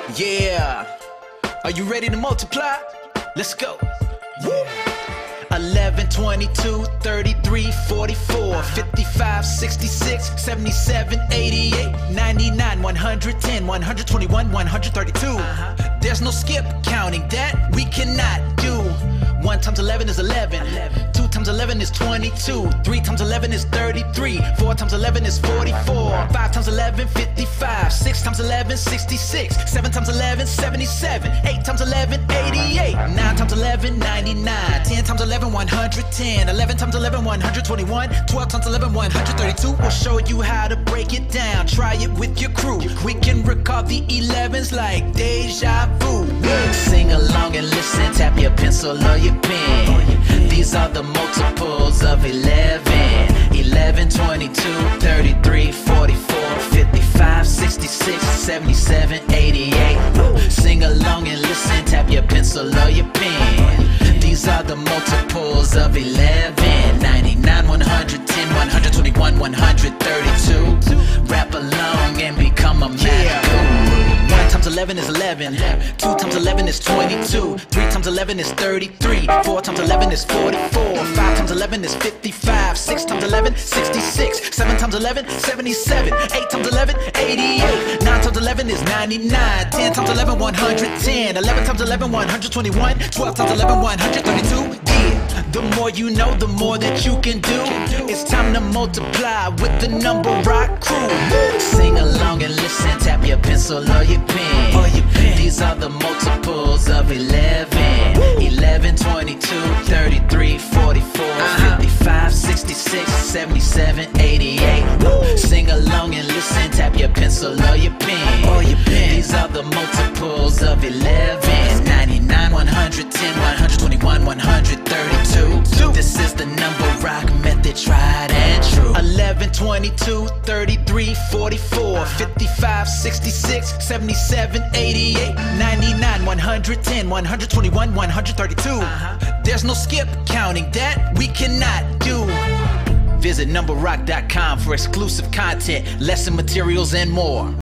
Yeah. Are you ready to multiply? Let's go. Woo. 11, 22, 33, 44, 55, 66, 77, 88, 99, 110, 121, 132. There's no skip counting that we cannot do. 1 times 11 is 11. 2 times 11 is 22. 3 times 11 is 33. 4 times 11 is 44. 5 times 11, 55. 6 times 11, 66. 7 times 11, 77. 8 times 11, 88. 9 times 11, 99. 10 times 11, 110. 11 times 11, 121. 12 times 11, 132. We'll show you how to break it down. Try it with your crew. We can recall the 11s like deja vu. Sing along and listen. Tap your pencil or your pen. These are the multiples of 11. 11, 22, 33, 44, 55, 66, 77, 88. Sing along and listen. Tap your pencil or your pen. These are the multiples of 11. 99, 110, 121, 132. Rap along and become a math guru. 1 times 11 is 11. 2 times 11 is 22. 3 times 11 is 33. 4 times 11 is 44. 5 times 11 is 55. 6 times 11, 66. 7 times 11, 77. 8 times 11, 88. 9 times 11 is 99. 10 times 11, 110. 11 times 11, 121. 12 times 11, 132. Yeah, the more you know, the more that you can do. It's time to multiply with the Numberock crew. Sing along and listen. Tap your pencil or your pen. These are the multiples of 11. 11, 22, 33, 44, 55, 66, 77, 88. Sing along and listen. Tap your pencil or your pen. These are the multiples of 11. 99, 110, 121, 132. This is the Numberock method, tried and true. 11, 22, 33, 44, 55, 66, 77, 88, 99, 110, 121, 132. There's no skip counting that we cannot do. Visit numberock.com for exclusive content, lesson materials, and more.